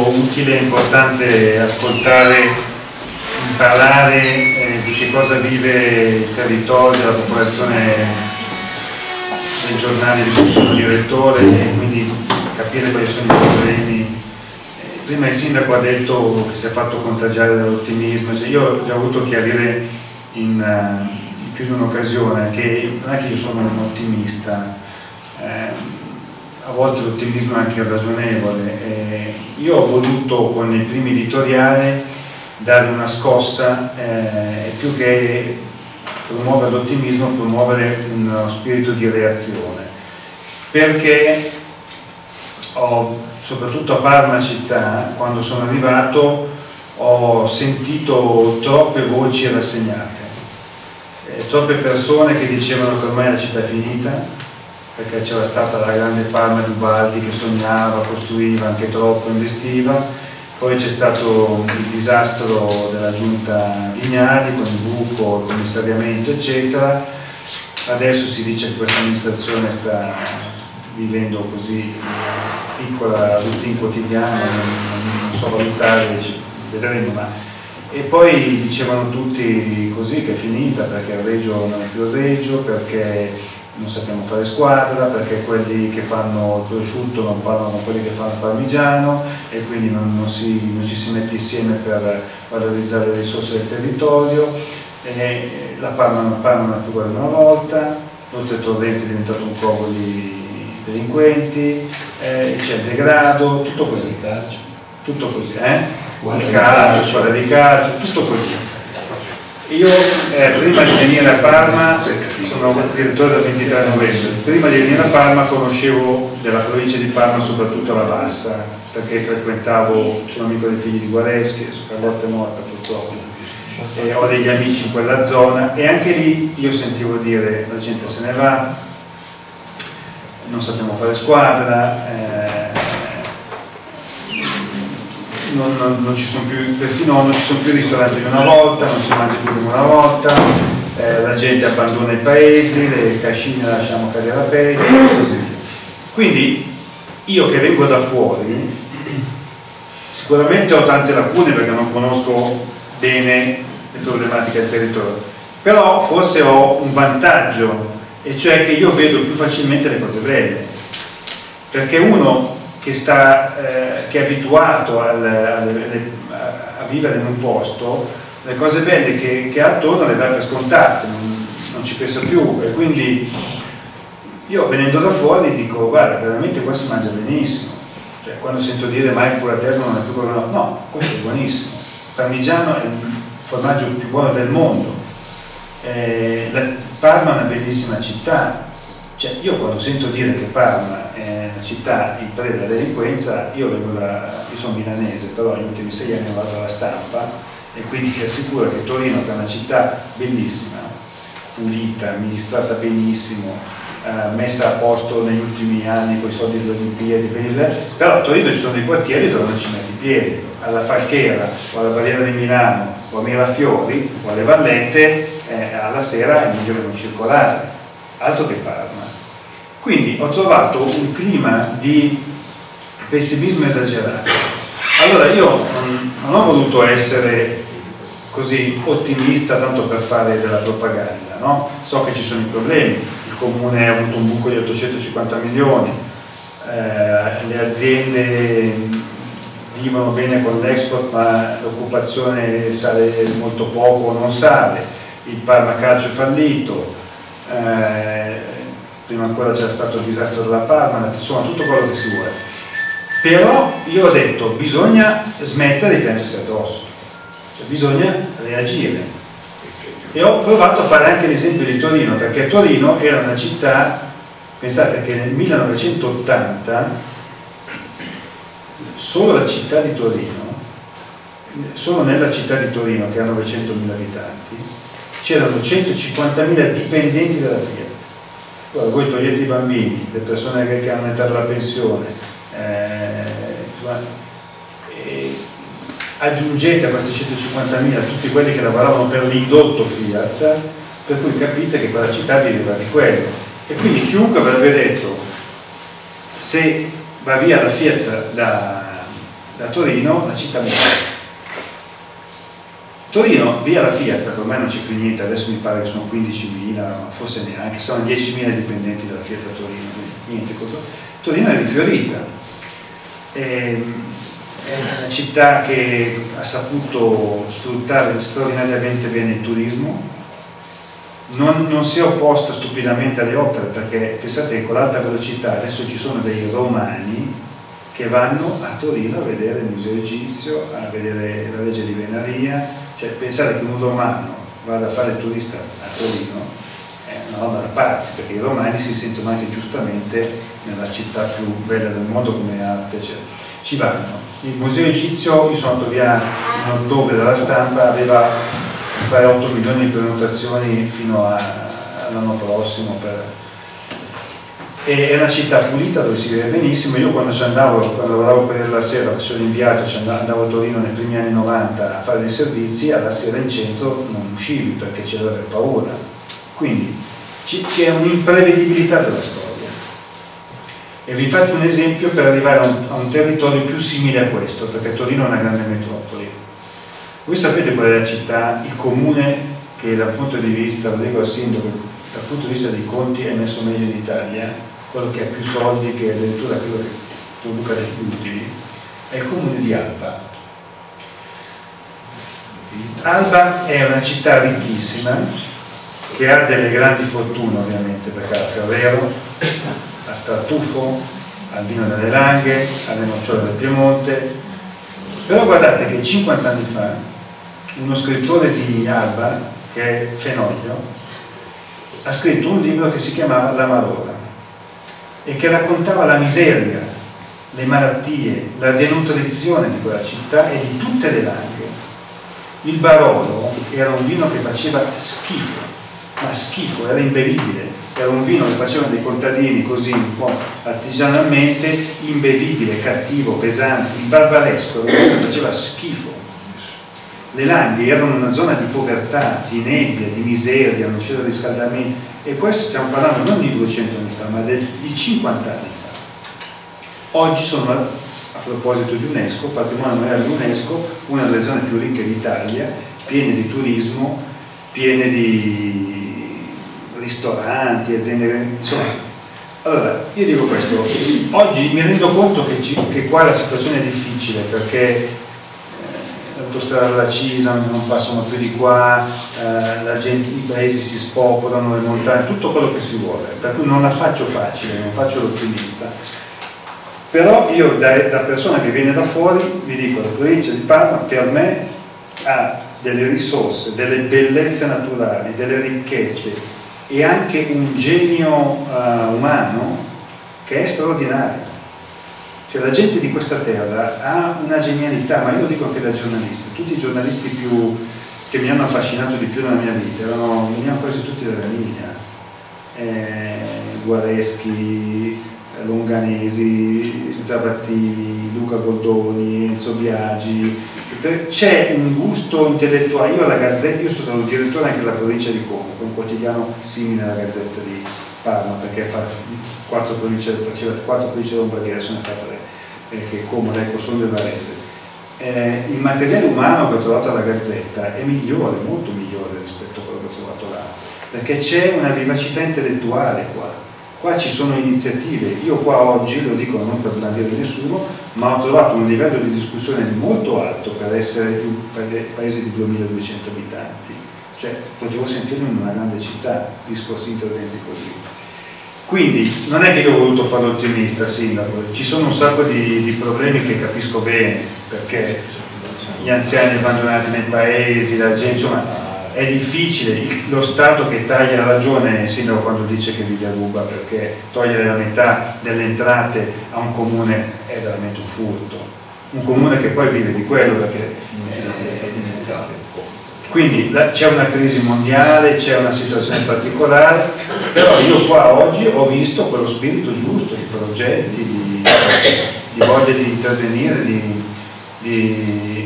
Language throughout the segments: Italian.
utile e importante ascoltare, imparare di che cosa vive il territorio, la popolazione dei giornali di cui sono direttore, e quindi capire quali sono i problemi. Prima il sindaco ha detto che si è fatto contagiare dall'ottimismo. Io ho già avuto chiarire in più di un'occasione che non è che io sono un ottimista, a volte l'ottimismo è anche ragionevole. Io ho voluto con i primi editoriali dare una scossa, più che promuovere l'ottimismo, promuovere uno spirito di reazione, perché soprattutto a Parma città, quando sono arrivato, ho sentito troppe voci rassegnate, troppe persone che dicevano che ormai la città è finita, perché c'era stata la grande Parma di Ubaldi che sognava, costruiva anche troppo, investiva. Poi c'è stato il disastro della giunta Vignali con il buco, il commissariamento eccetera. Adesso si dice che questa amministrazione sta vivendo così piccola routine quotidiana, non so valutare, vedremo. E poi dicevano tutti così che è finita, perché il Reggio non è più il Reggio, perché non sappiamo fare squadra, perché quelli che fanno il prosciutto non parlano con quelli che fanno il parmigiano, e quindi non ci si mette insieme per valorizzare le risorse del territorio, e la Parma non è più quella di una volta, l'Oltre Torrente è diventato un covo di delinquenti, c'è il degrado, tutto così, tutto così, il calcio, squadra di calcio, tutto così. Io prima di venire a Parma, sono direttore dal 23 novembre, prima di venire a Parma conoscevo della provincia di Parma soprattutto la Bassa, perché frequentavo, sono amico dei figli di Guareschi, su Carlotta è morta purtroppo, e ho degli amici in quella zona, e anche lì io sentivo dire la gente se ne va, non sappiamo fare squadra, non ci sono più, perfino non ci sono più ristoranti di una volta, non si mangia più di una volta, la gente abbandona i paesi, le cascine lasciamo cadere a pesce e così via. Quindi io che vengo da fuori sicuramente ho tante lacune perché non conosco bene le problematiche del territorio, però forse ho un vantaggio, e cioè che io vedo più facilmente le cose belle, perché uno che è abituato a vivere in un posto, le cose belle che ha attorno le dà per scontate, non ci pensa più, e quindi io venendo da fuori dico guarda, veramente qua si mangia benissimo, cioè, quando sento dire ma il curatello non è più quello, no, questo è buonissimo, il parmigiano è il formaggio più buono del mondo, Parma è una bellissima città. Cioè, io quando sento dire che Parma è una città in preda alla delinquenza, io sono milanese, però negli ultimi 6 anni vado alla Stampa, e quindi ti assicuro che Torino, che è una città bellissima, pulita, amministrata benissimo, messa a posto negli ultimi anni con i soldi delle Olimpiadi, però a Torino ci sono dei quartieri dove non ci metti i piedi, alla Falchera o alla Barriera di Milano o a Mirafiori o alle Vallette, alla sera è meglio non circolare, altro che Parma. Quindi ho trovato un clima di pessimismo esagerato. Allora io non ho voluto essere così ottimista tanto per fare della propaganda, no? So che ci sono i problemi, il comune ha avuto un buco di 850 milioni, le aziende vivono bene con l'export ma l'occupazione sale molto poco o non sale, il Parma Calcio è fallito, prima ancora c'era stato il disastro della Parma, insomma tutto quello che si vuole. Però io ho detto bisogna smettere di piangersi addosso, cioè bisogna reagire, e ho provato a fare anche l'esempio di Torino, perché Torino era una città, pensate che nel 1980 solo la città di Torino, solo nella città di Torino che ha 900.000 abitanti c'erano 150.000 dipendenti della Fiat. Allora, voi togliete i bambini, le persone che hanno età della pensione, aggiungete a questi 150.000 tutti quelli che lavoravano per l'indotto Fiat, per cui capite che quella città viveva di quello. E quindi chiunque avrebbe detto se va via la Fiat da da Torino la città migliore. Torino, via la Fiat, perché ormai non c'è più niente, adesso mi pare che sono 15.000, forse neanche, sono 10.000 dipendenti della Fiat a Torino, niente cosa. Torino è rifiorita, è una città che ha saputo sfruttare straordinariamente bene il turismo, non si è opposta stupidamente alle opere, perché pensate che con l'alta velocità adesso ci sono dei romani che vanno a Torino a vedere il museo egizio, a vedere la legge di Venaria. Cioè, pensare che un romano vada a fare il turista a Torino è una roba da pazzi, perché i romani si sentono anche giustamente nella città più bella del mondo come arte, cioè, ci vanno. Il museo egizio, io sono andato via in ottobre dalla stampa, aveva 8 milioni di prenotazioni fino all'anno prossimo. È una città pulita dove si vive benissimo. Io quando lavoravo per la sera, facevo l'inviato, andavo a Torino nei primi anni 90 a fare dei servizi, alla sera in centro non uscivi perché c'era per paura. Quindi c'è un'imprevedibilità della storia. E vi faccio un esempio per arrivare a un territorio più simile a questo, perché Torino è una grande metropoli. Voi sapete qual è la città, il comune che dal punto di vista, lo dico al sindaco, dal punto di vista dei conti è messo meglio in Italia, quello che ha più soldi, che addirittura quello che produca dei più utili, è il comune di Alba. Alba è una città ricchissima, che ha delle grandi fortune ovviamente, perché ha Ferrero, ha Tartufo, al vino delle Langhe, alle nocciole del Piemonte. Però guardate che 50 anni fa uno scrittore di Alba, che è Fenoglio, ha scritto un libro che si chiamava La Marora e che raccontava la miseria, le malattie, la denutrizione di quella città e di tutte le Langhe. Il Barolo era un vino che faceva schifo, ma schifo, era imbevibile, era un vino che facevano dei contadini così un po' artigianalmente, imbevibile, cattivo, pesante. Il Barbaresco faceva schifo. Le Langhe erano una zona di povertà, di nebbia, di miseria, non c'era riscaldamento, e questo stiamo parlando non di 200 anni fa, ma di 50 anni fa. Oggi sono, a proposito di UNESCO, patrimonio mondiale dell'UNESCO, una delle zone più ricche d'Italia, piene di turismo, piene di ristoranti, aziende, insomma. Allora, io dico questo, oggi mi rendo conto che qua la situazione è difficile, perché l'autostrada della Cisa non passano più di qua, i paesi si spopolano, le montagne, tutto quello che si vuole, per cui non la faccio facile, non faccio l'ottimista. Però io da persona che viene da fuori vi dico, la provincia di Parma per me ha delle risorse, delle bellezze naturali, delle ricchezze e anche un genio umano che è straordinario. Cioè, la gente di questa terra ha una genialità, ma io lo dico anche da giornalisti. Tutti i giornalisti che mi hanno affascinato di più nella mia vita venivano quasi tutti dalla linea. Guareschi, Longanesi, Zavattini, Luca Goldoni, Enzo Biagi. C'è un gusto intellettuale. Io alla Gazzetta, io sono stato direttore anche della provincia di Como, un quotidiano simile alla Gazzetta di Parma, perché fa 4 province Lombardia, adesso ne ha fatto che Como, Lecco, Sondrio e Varese. Il materiale umano che ho trovato alla Gazzetta è migliore, molto migliore rispetto a quello che ho trovato là, perché c'è una vivacità intellettuale qua. Qua ci sono iniziative. Io qua oggi, lo dico non per blandire nessuno, ma ho trovato un livello di discussione molto alto per essere un paese di 2200 abitanti. Cioè, potevo sentirlo in una grande città, discorsi, interventi così. Quindi non è che io ho voluto fare l'ottimista, sindaco, ci sono un sacco di problemi che capisco bene, perché gli anziani abbandonati nei paesi, la gente, insomma, è difficile. Lo Stato che taglia, la ragione il sindaco quando dice che vive a ruba, perché togliere la metà delle entrate a un comune è veramente un furto. Un comune che poi vive di quello, perché quindi c'è una crisi mondiale, c'è una situazione particolare, però io qua oggi ho visto quello spirito giusto, di progetti, di voglia di intervenire, di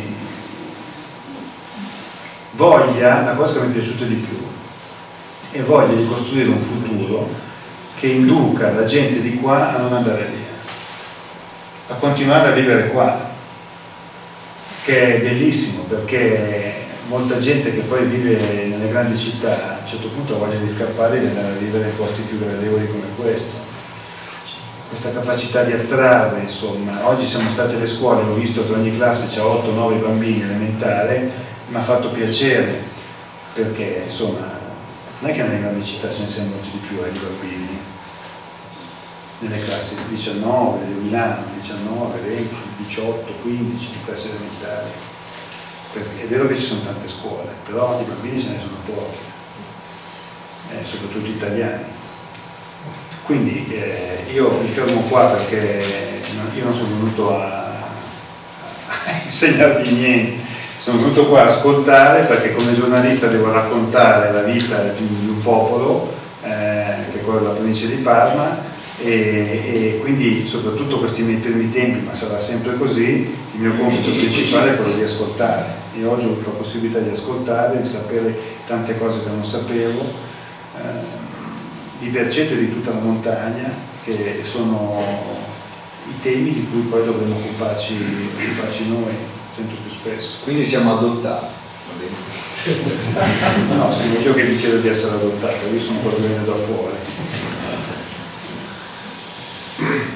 voglia, la cosa che mi è piaciuta di più, è voglia di costruire un futuro che induca la gente di qua a non andare via, a continuare a vivere qua. che è bellissimo, perché molta gente che poi vive nelle grandi città a un certo punto ha voglia di scappare e di andare a vivere in posti più gradevoli come questo. Questa capacità di attrarre, insomma, oggi siamo state alle scuole, ho visto che ogni classe c'ha 8-9 bambini elementare, mi ha fatto piacere, perché insomma non è che nelle grandi città ce ne siano molti di più di bambini, nelle classi 19, di Milano, 19, 20, 18, 15 di classi elementari. Perché è vero che ci sono tante scuole, però di bambini ce ne sono pochi, soprattutto italiani. Quindi io mi fermo qua perché io non sono venuto a insegnarvi niente, sono venuto qua a ascoltare, perché come giornalista devo raccontare la vita di un popolo, che è quello della provincia di Parma, e quindi soprattutto questi miei primi tempi, ma sarà sempre così, il mio compito principale è quello di ascoltare. Io oggi ho avuto la possibilità di ascoltare, di sapere tante cose che non sapevo, di Berceto e di tutta la montagna, che sono i temi di cui poi dovremo occuparci noi sempre più spesso. Quindi siamo adottati. No, sono io che vi chiedo di essere adottato, io sono quello che viene da fuori.